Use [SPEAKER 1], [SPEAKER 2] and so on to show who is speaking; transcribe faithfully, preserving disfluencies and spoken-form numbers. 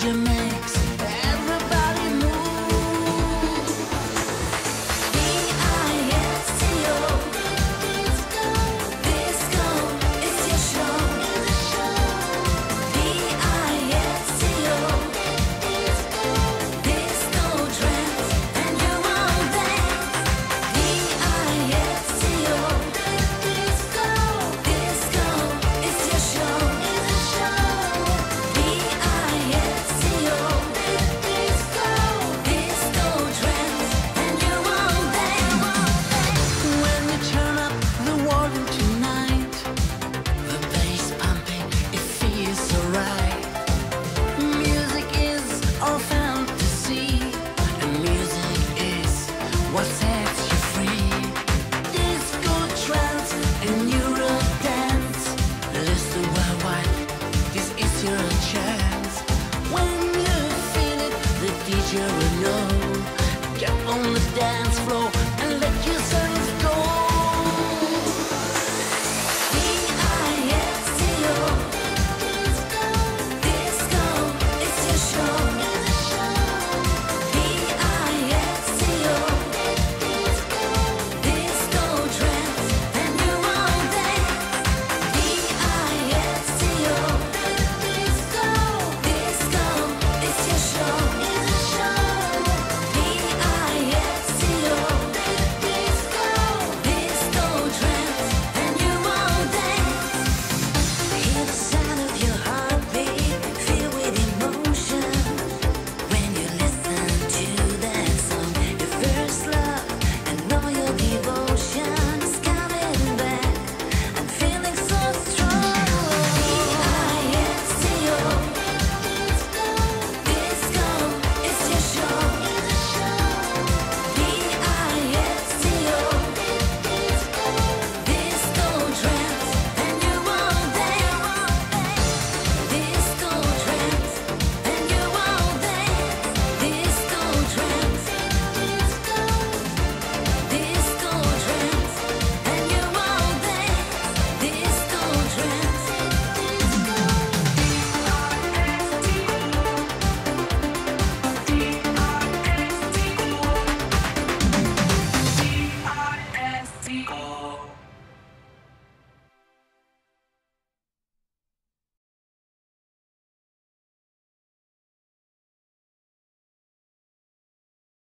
[SPEAKER 1] you makes everybody move. D I S C O, disco, disco, it's your show. D I S C O, disco, disco trance, and you won't dance. D I S C O, disco, disco, it's your show. D I S C O, disco, disco trance, and you won't dance. When we turn up the volume tonight, the bass pumping, it feels so right. Music is our fantasy, and music is what sets you free. Disco trance and Euro dance, listen worldwide, this is your